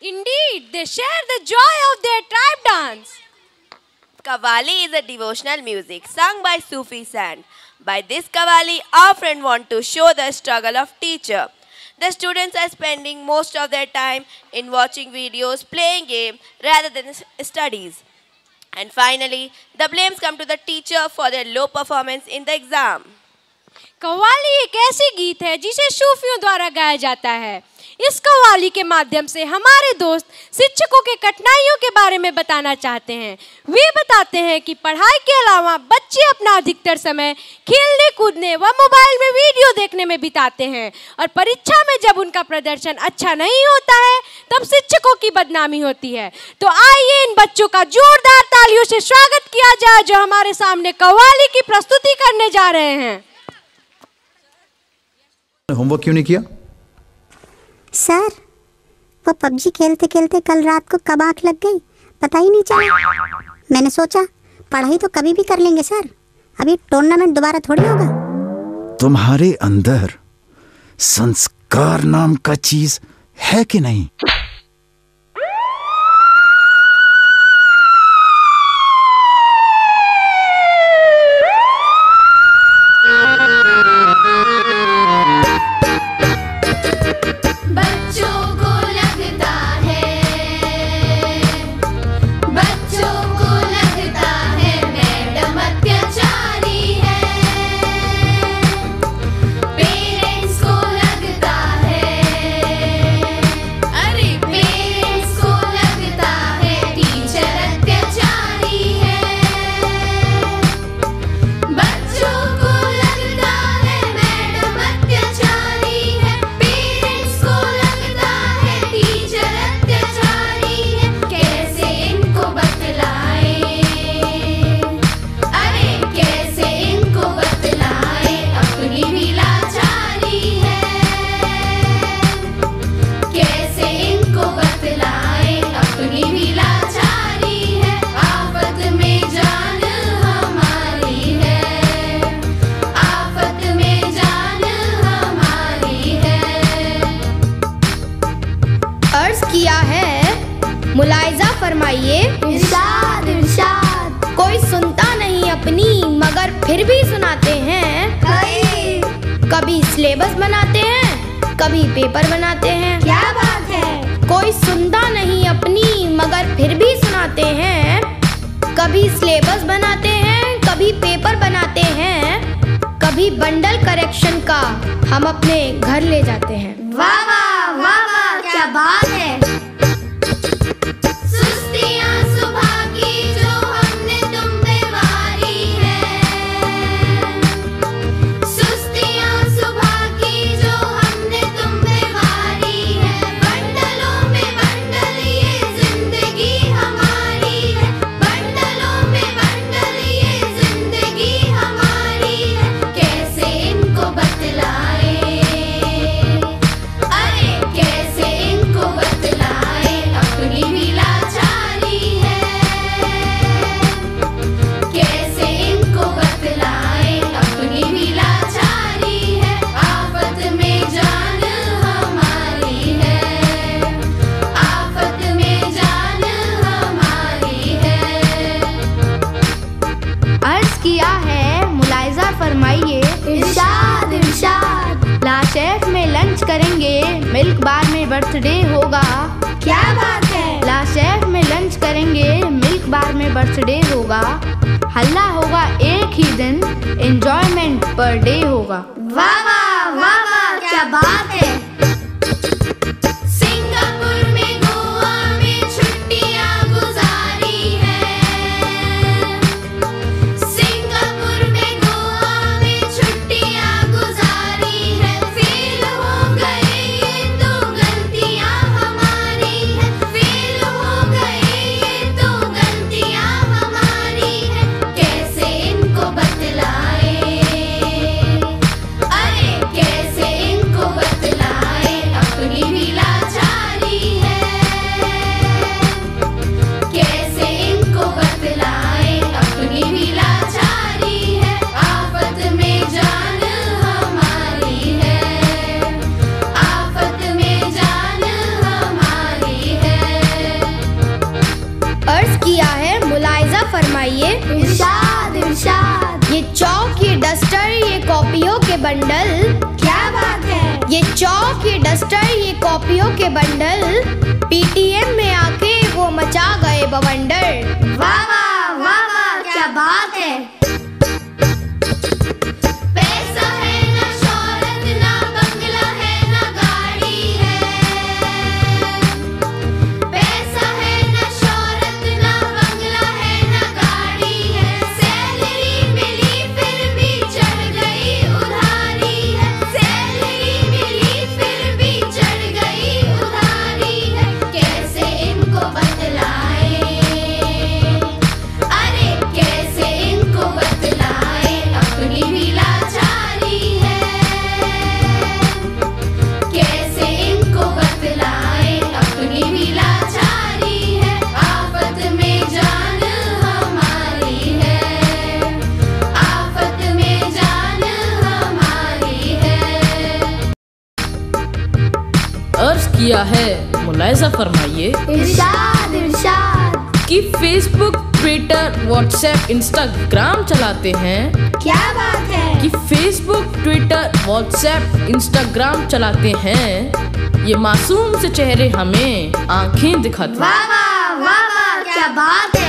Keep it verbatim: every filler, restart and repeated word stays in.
Indeed, they share the joy of their tribe dance. Qawwali is a devotional music sung by Sufi saint. By this Qawwali, our friend want to show the struggle of teacher. The students are spending most of their time in watching videos, playing games rather than studies. And finally, the blames come to the teacher for their low performance in the exam. Qawwali एक ऐसी गीत है जिसे सूफियों द्वारा गाया जाता है। इस कव्वाली के माध्यम से हमारे दोस्त शिक्षकों के कठिनाइयों के बारे में बताना चाहते हैं। वे बताते हैं कि पढ़ाई के अलावा बच्चे अपना अधिकतर समय खेलने कूदने व मोबाइल में वीडियो देखने में बिताते हैं और परीक्षा में जब उनका प्रदर्शन अच्छा नहीं होता है तब शिक्षकों की बदनामी होती है। तो आइए इन बच्चों का जोरदार तालियों से स्वागत किया जाए जो हमारे सामने कव्वाली की प्रस्तुति करने जा रहे हैं। होमवर्क क्यों नहीं किया? सर, वो पबजी खेलते खेलते कल रात को कब आँख लग गई पता ही नहीं चला। मैंने सोचा पढ़ाई तो कभी भी कर लेंगे सर, अभी टूर्नामेंट दोबारा थोड़ी होगा। तुम्हारे अंदर संस्कार नाम का चीज है कि नहीं? मुलायजा फरमाइए। इरशाद इरशाद। कोई सुनता नहीं अपनी मगर फिर भी सुनाते हैं। कभी सिलेबस बनाते हैं, कभी पेपर बनाते हैं। क्या बात है। कोई सुनता नहीं अपनी मगर फिर भी सुनाते हैं। कभी सिलेबस बनाते हैं, कभी पेपर बनाते हैं, कभी बंडल करेक्शन का हम अपने घर ले जाते हैं। वाह वाह वाह वाह, क्या बात है। करेंगे मिल्क बार में बर्थडे होगा। क्या बात है। लाशेफ में लंच करेंगे मिल्क बार में बर्थडे होगा। हल्ला होगा एक ही दिन, एंजॉयमेंट पर डे होगा। वाह वाह वाह वाह, क्या बात है। कैसे इनको बतलाएं। फरमाइए। इरशाद इरशाद। ये चौक, ये डस्टर, ये कॉपियों के बंडल। क्या बात है। ये चौक, ये डस्टर, ये कॉपियों के बंडल पीटीएम में आके वो मचा गए बवंडर। वाह वाह वाह वाह, क्या बात है। पैसा है ना शोहरत, ना बंगला है, ना गाड़ी है। पैसा है ना शोहरत, ना बंगला है, ना गाड़ी है। सैलरी मिली फिर भी चढ़ गई उधारी है। सैलरी मिली फिर भी चढ़ गई उधारी है। कैसे इनको बतलाएं, अरे कैसे इनको बतलाएं, अपनी भी लाचारी है। कैसे इनको बतलाएं, अपनी भी लाचारी है। आफत में जान हमारी है। आफत में जान हमारी है। अर्ज किया है, मुलायजा फरमाइए इरशाद इरशाद। कि फेसबुक, ट्विटर, व्हाट्सएप, इंस्टाग्राम चलाते हैं। क्या बात है। कि फेसबुक, ट्विटर, व्हाट्सएप, इंस्टाग्राम चलाते हैं। ये मासूम से चेहरे हमें आंखें दिखाते हैं। वाह वाह वाह वाह, क्या बात है।